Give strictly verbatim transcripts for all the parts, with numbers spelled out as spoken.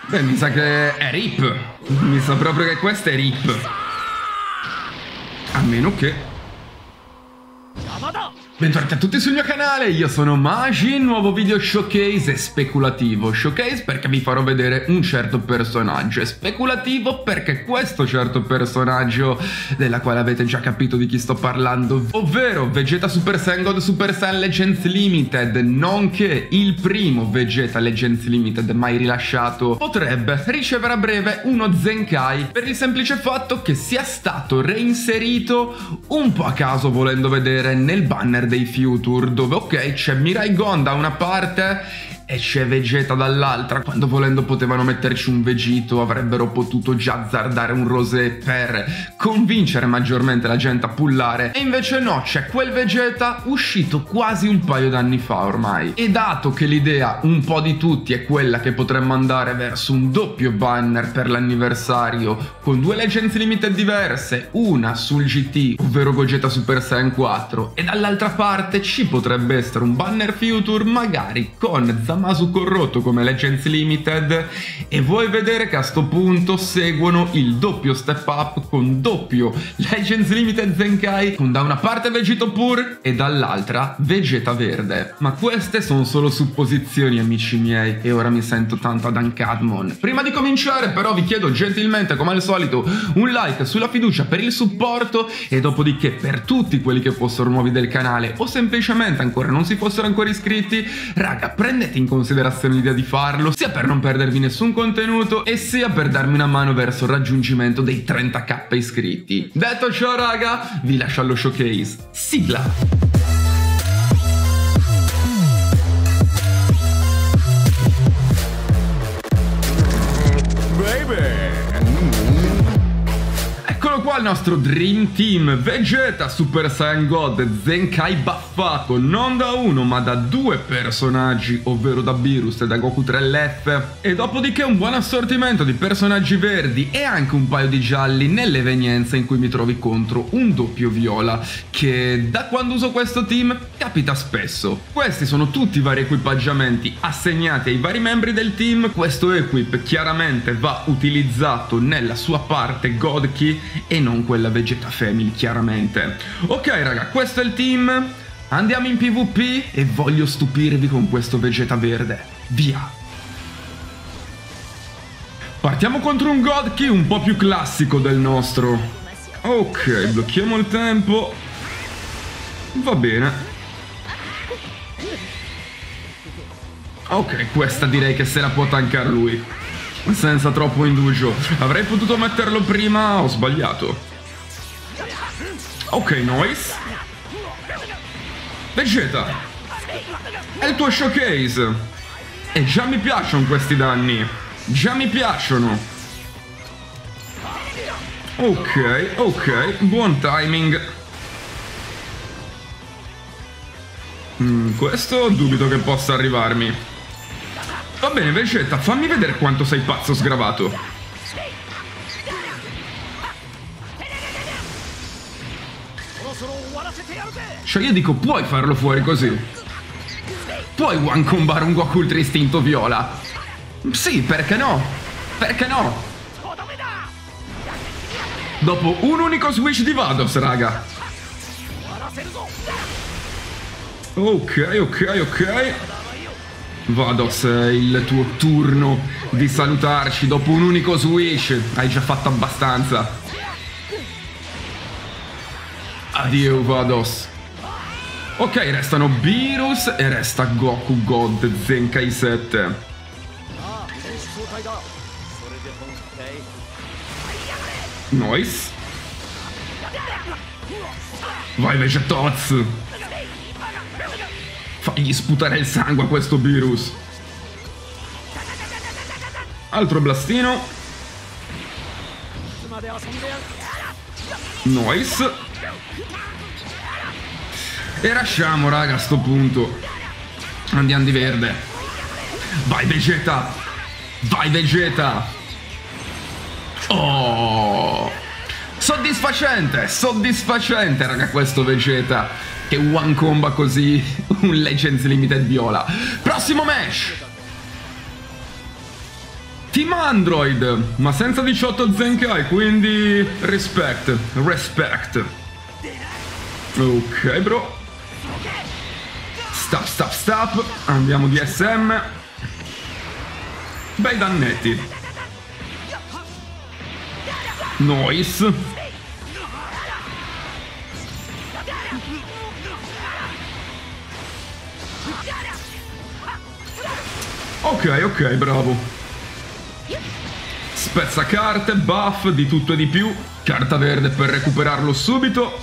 Beh, mi sa che è rip. Mi sa proprio che questo è rip. A meno che... Bentornati a tutti sul mio canale, io sono Majin, nuovo video showcase e speculativo. Showcase perché vi farò vedere un certo personaggio, e speculativo perché questo certo personaggio, della quale avete già capito di chi sto parlando, ovvero Vegeta Super Saiyan God Super Saiyan Legends Limited, nonché il primo Vegeta Legends Limited mai rilasciato, potrebbe ricevere a breve uno Zenkai per il semplice fatto che sia stato reinserito un po' a caso, volendo vedere, nel banner dei Future, dove ok c'è Mirai Gon da una parte e c'è Vegeta dall'altra, quando volendo potevano metterci un Vegito, avrebbero potuto già azzardare un rosé per convincere maggiormente la gente a pullare, e invece no, c'è quel Vegeta uscito quasi un paio d'anni fa ormai. E dato che l'idea un po' di tutti è quella che potremmo andare verso un doppio banner per l'anniversario con due Legends Limited diverse, una sul G T, ovvero Gogeta Super Saiyan quattro, e dall'altra parte ci potrebbe essere un banner Future magari con Zamasu corrotto come Legends Limited, e vuoi vedere che a sto punto seguono il doppio step up con doppio Legends Limited Zenkai, con da una parte Vegito Pur e dall'altra Vegeta Verde. Ma queste sono solo supposizioni, amici miei, e ora mi sento tanto ad Ankadmon. Prima di cominciare però vi chiedo gentilmente, come al solito, un like sulla fiducia per il supporto, e dopodiché per tutti quelli che fossero nuovi del canale o semplicemente ancora non si fossero ancora iscritti, raga, prendete in considerazione l'idea di farlo, sia per non perdervi nessun contenuto e sia per darmi una mano verso il raggiungimento dei trenta k iscritti. Detto ciò, raga, vi lascio allo showcase. Sigla! Qua il nostro Dream Team Vegeta Super Saiyan God Zenkai buffato non da uno ma da due personaggi, ovvero da Beerus e da Goku tre L F, e dopodiché un buon assortimento di personaggi verdi e anche un paio di gialli nell'evenienza in cui mi trovi contro un doppio viola, che da quando uso questo team capita spesso. Questi sono tutti i vari equipaggiamenti assegnati ai vari membri del team. Questo equip chiaramente va utilizzato nella sua parte God Ki e non quella Vegeta Family, chiaramente. Ok raga, questo è il team, andiamo in PvP e voglio stupirvi con questo Vegeta Verde. Via! Partiamo contro un God Ki un po' più classico del nostro. Ok, blocchiamo il tempo. Va bene. Ok, questa direi che se la può tankare lui senza troppo indugio. Avrei potuto metterlo prima, ho sbagliato. Ok, nice. Vegeta, è il tuo showcase, e già mi piacciono questi danni, già mi piacciono. Ok, ok, buon timing. mm, Questo dubito che possa arrivarmi. Va bene Vegeta, fammi vedere quanto sei pazzo sgravato. Cioè io dico, puoi farlo fuori così? Puoi one combare un Goku Ultra Istinto Viola? Sì, perché no? Perché no? Dopo un unico switch di Vados, raga. Ok, ok, ok. Vados, è il tuo turno di salutarci dopo un unico switch. Hai già fatto abbastanza. Addio Vados. Ok, restano Beerus e resta Goku God Zenkai sette. Nice. Vai Vegetoz, fagli sputare il sangue a questo Beerus. Altro blastino. Nice. E lasciamo, raga, a sto punto. Andiamo di verde. Vai Vegeta. Vai Vegeta. Oh, soddisfacente. Soddisfacente, raga, questo Vegeta che one comba così un Legends Limited viola. Prossimo match. Team Android, ma senza diciotto Zenkai, quindi respect, respect. Ok, bro. Stop, stop, stop. Andiamo D S M. Bei dannetti. Noise. Ok, ok, bravo. Spezzacarte, buff, di tutto e di più. Carta verde per recuperarlo subito.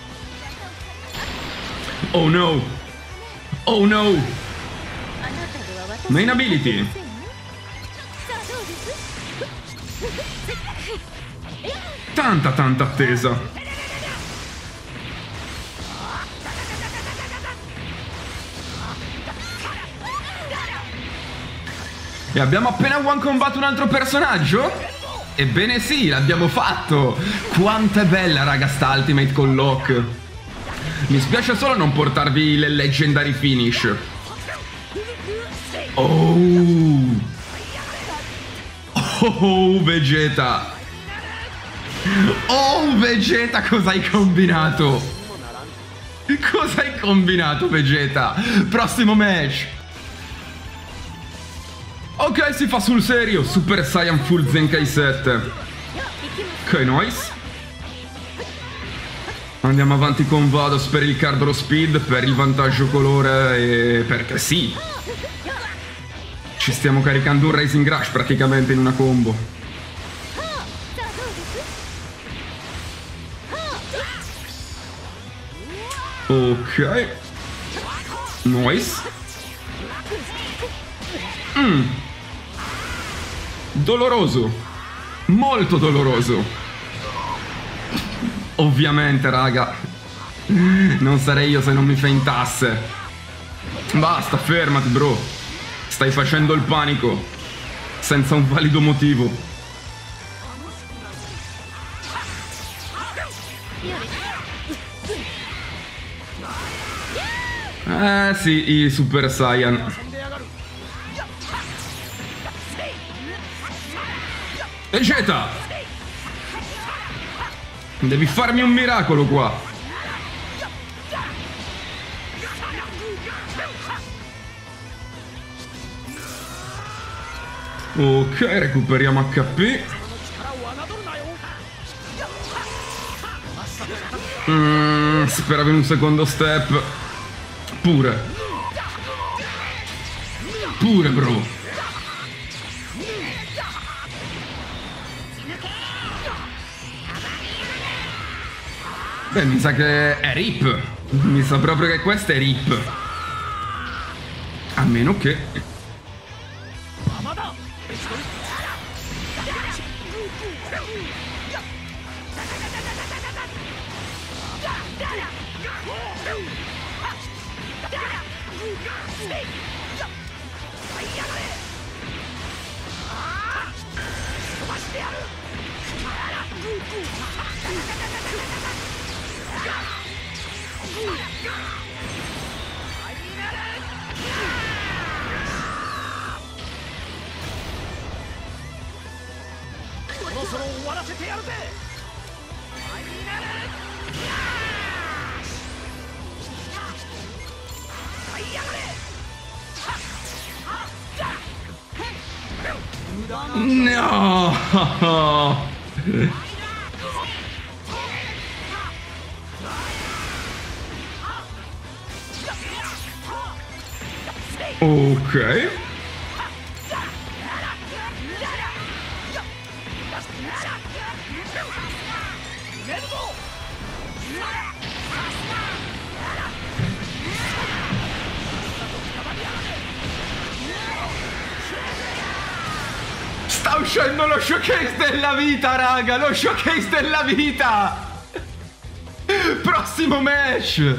Oh no. Oh no. Main ability. Tanta, tanta attesa. E abbiamo appena one combat un altro personaggio? Ebbene sì, l'abbiamo fatto! Quanto è bella, raga, sta Ultimate con Locke. Mi spiace solo non portarvi le Legendary Finish. Oh! Oh, Vegeta! Oh, Vegeta, cosa hai combinato? Cosa hai combinato, Vegeta? Prossimo match! Ok, si fa sul serio. Super Saiyan Full Zenkai sette. Ok, nice. Andiamo avanti con Vados per il Cardro Speed, per il vantaggio colore e perché sì. Ci stiamo caricando un Rising Rush praticamente in una combo. Ok. Nice. Mm. Doloroso. Molto doloroso. Ovviamente, raga. Non sarei io se non mi feintasse. Basta, fermati, bro. Stai facendo il panico. Senza un valido motivo. Eh sì, i Super Saiyan. Vegeta! Devi farmi un miracolo qua. Ok, recuperiamo H P. Mm, speravo in un secondo step. Pure. Pure, bro. Beh, mi sa che è R I P. Mi sa proprio che questa è R I P. A meno che... No! Ok. Sta uscendo lo showcase della vita, raga! Lo showcase della vita! Prossimo match!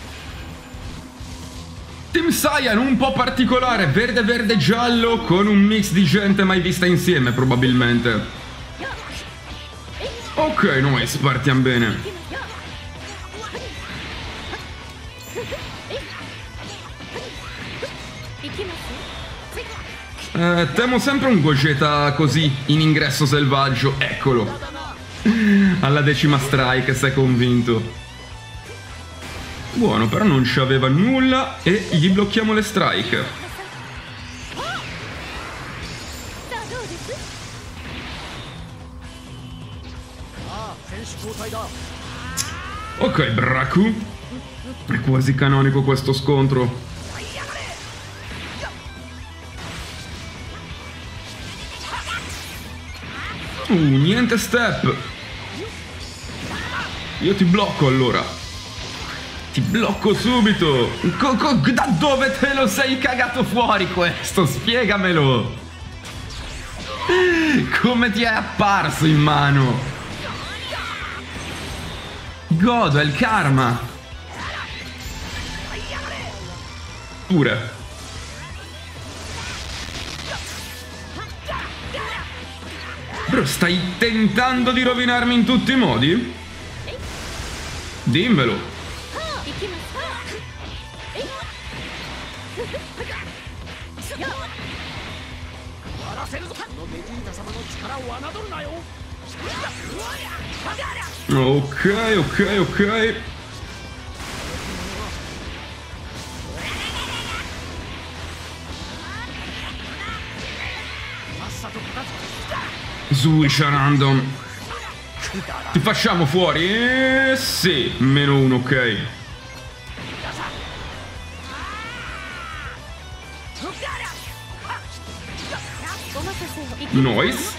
Team Saiyan un po' particolare, verde, verde, giallo, con un mix di gente mai vista insieme, probabilmente. Ok, noi partiamo bene. Eh, temo sempre un Gogeta così, in ingresso selvaggio. Eccolo. Alla decima strike, sei convinto. Buono, però non ci aveva nulla e gli blocchiamo le strike. Ok, Braku. È quasi canonico questo scontro. Uh, niente step. Io ti blocco allora. Ti blocco subito. Co co da dove te lo sei cagato fuori questo? Spiegamelo. Come ti è apparso in mano? Godo, è il karma. Pure. Bro, stai tentando di rovinarmi in tutti i modi? Dimmelo. Ok, ok, ok. Switch random. Ti facciamo fuori? Eh, sì, meno uno, ok. Nice.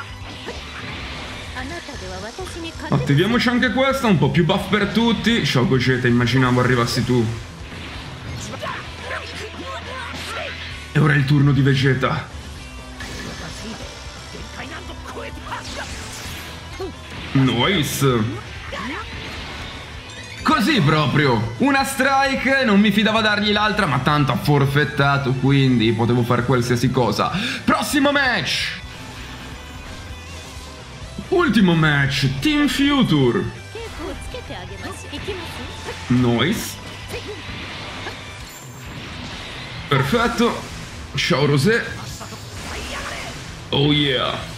Attiviamoci anche questa, un po' più buff per tutti. Ciao Gogeta, immaginavo arrivassi tu. E ora è il turno di Vegeta. Nice. Così proprio. Una strike, non mi fidavo a dargli l'altra, ma tanto ha forfettato, quindi potevo fare qualsiasi cosa. Prossimo match. Ultimo match, Team Future. Nice. Perfetto. Ciao Rosé. Oh yeah.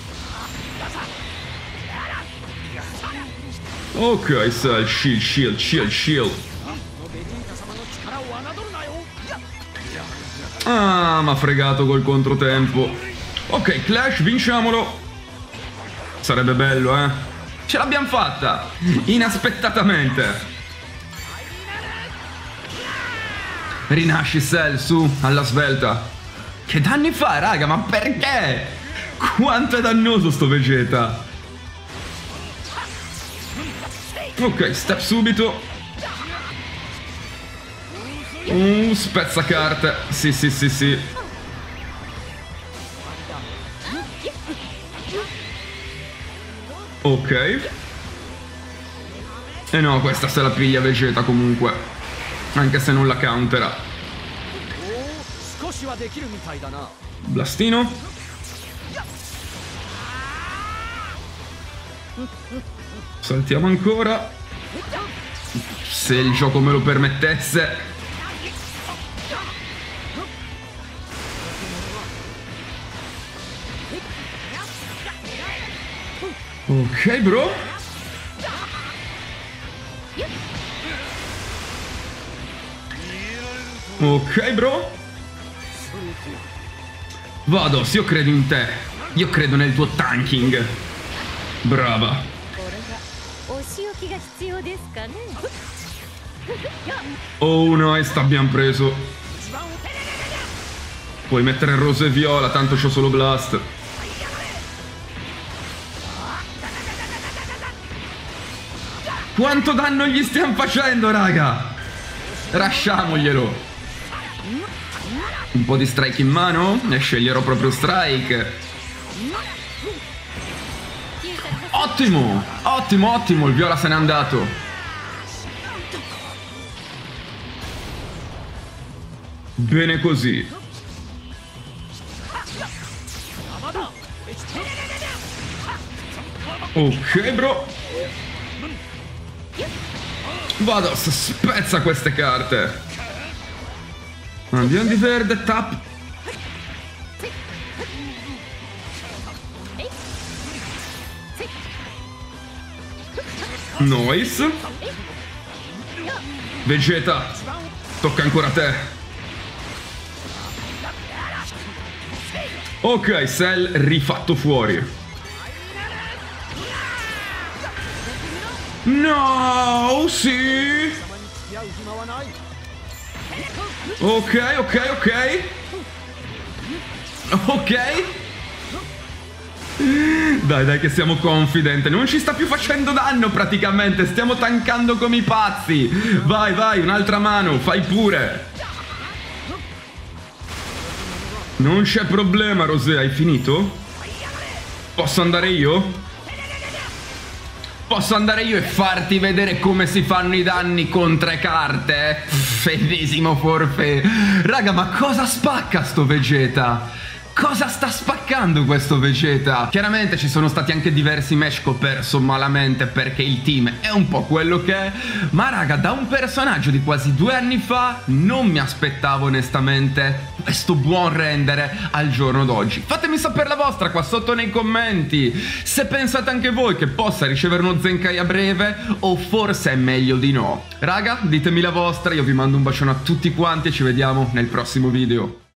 Ok, Cell, shield, shield, shield, shield. Ah, m'ha fregato col controtempo. Ok, Clash, vinciamolo. Sarebbe bello, eh. Ce l'abbiamo fatta. Inaspettatamente. Rinasci, Cell, su, alla svelta. Che danni fa, raga, ma perché? Quanto è dannoso sto Vegeta. Ok, step subito. Uh, spezzacarte. Sì, sì, sì, sì. Ok. E no, questa se la piglia Vegeta comunque. Anche se non la countera. Blastino. Saltiamo ancora. Se il gioco me lo permettesse. Ok, bro. Ok, bro. Vado, se io credo in te. Io credo nel tuo tanking. Brava. Oh nice, abbiamo preso. Puoi mettere rosa e viola, tanto c'ho solo blast. Quanto danno gli stiamo facendo, raga? Lasciamoglielo. Un po' di strike in mano e sceglierò proprio strike. Ottimo, ottimo, ottimo, il viola se n'è andato. Bene così. Ok, bro. Vado, spezza queste carte. Andiamo di verde, tap. Nice. Vegeta, tocca ancora a te. Ok, Cell rifatto fuori. No, sì. Ok, ok, ok. Ok. Dai, dai, che siamo confident. Non ci sta più facendo danno praticamente. Stiamo tankando come i pazzi. Vai, vai, un'altra mano. Fai pure. Non c'è problema, Rosé. Hai finito? Posso andare io? Posso andare io e farti vedere come si fanno i danni con tre carte? Ennesimo forfè. Raga, ma cosa spacca sto Vegeta? Cosa sta spaccando questo Vegeta? Chiaramente ci sono stati anche diversi match che ho perso malamente perché il team è un po' quello che è. Ma raga, da un personaggio di quasi due anni fa non mi aspettavo onestamente questo buon rendere al giorno d'oggi. Fatemi sapere la vostra qua sotto nei commenti. Se pensate anche voi che possa ricevere uno Zenkai a breve o forse è meglio di no. Raga, ditemi la vostra, io vi mando un bacione a tutti quanti e ci vediamo nel prossimo video.